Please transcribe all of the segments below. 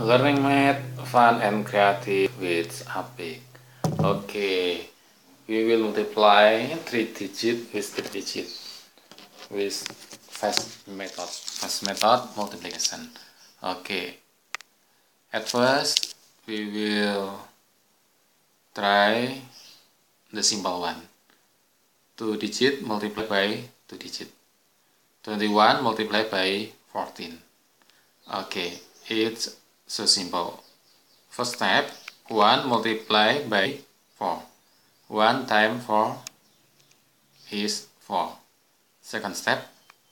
Learning math, fun and creative with Apik. Okay, we will multiply 3 digit with 3 digit with fast method multiplication. Okay, at first we will try the simple one. 2 digit multiplied by 2 digit. 21 multiplied by 14. Okay, it's so simple. First step, 1 multiplied by 4. 1 times 4 is 4. Second step,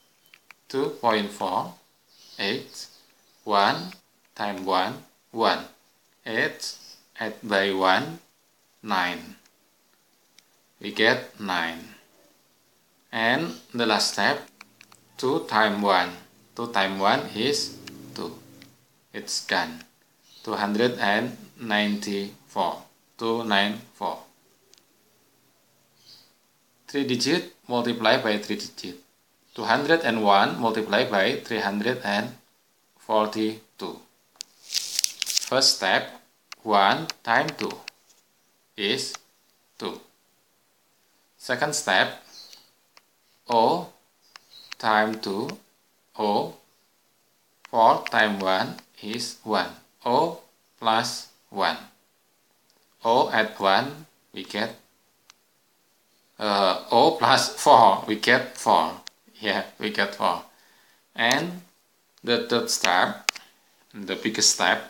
2.4, 8. 1 times 1, 1. 8 by 1, 9. We get 9. And the last step, 2 times 1. 2 times 1 is 2. It's done. 294. 294. 3 digit multiplied by 3 digit. 201 multiplied by 342. First step, 1 times 2 is 2. Second step, O times 2, O. 4 times 1 is 1. O plus 1. O at 1, we get O plus 4, we get 4. Yeah, we get 4. And the third step, the biggest step,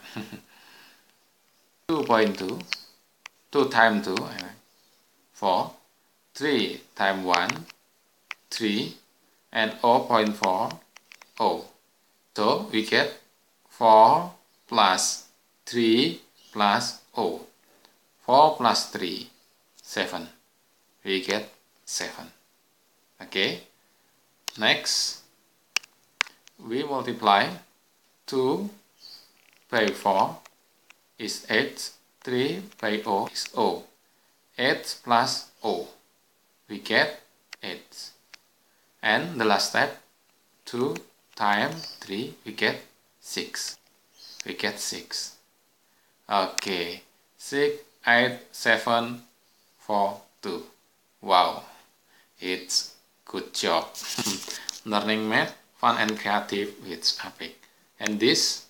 2.2, 2 times 2, 4. 3 times 1, 3. And 0.4, O. So we get 4 plus 3 plus O. 4 plus 3, 7. We get 7. Okay. Next, we multiply 2 by 4 is 8. 3 by O is O. 8 plus O. We get 8. And the last step, 2 times 3, we get 6. We get 6. Okay. 6, 8, 7, 4, 2. Wow. It's good job. Learning math, fun and creative with Apik. And this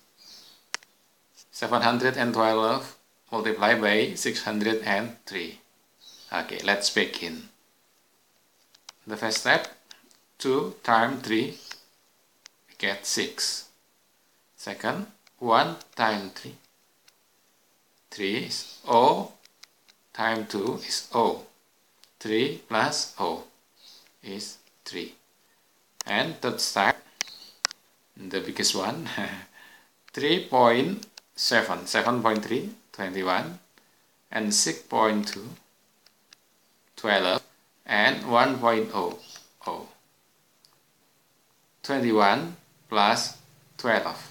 712 multiplied by 603. Okay, let's begin. The first step, 2 times 3, we get 6. Second, 1 times 3. 3 is O times 2 is O. 3 plus O is 3. And third step, the biggest one, 3.7, 7.3, 21, and 6.2, 12, and 1.0, 21 plus 12,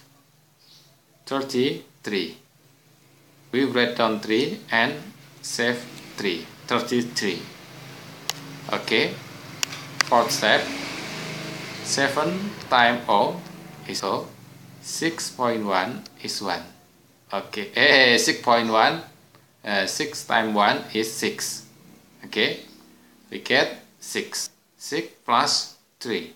33. We write down 3 and save 3, 33. Okay, fourth step, 7 times O is O, 6.1 is 1. Okay, 6.1, 6 times 1 is 6. Okay, we get 6. 6 plus 3,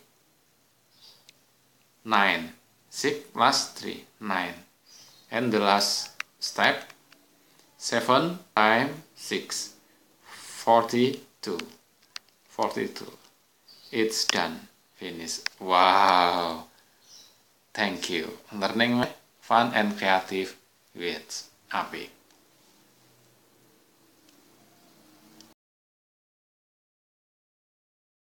9. 6 plus 3, 9. And the last step, 7 times 6, 42. 42. It's done. Finish. Wow. Thank you. Learning fun and creative with Apik.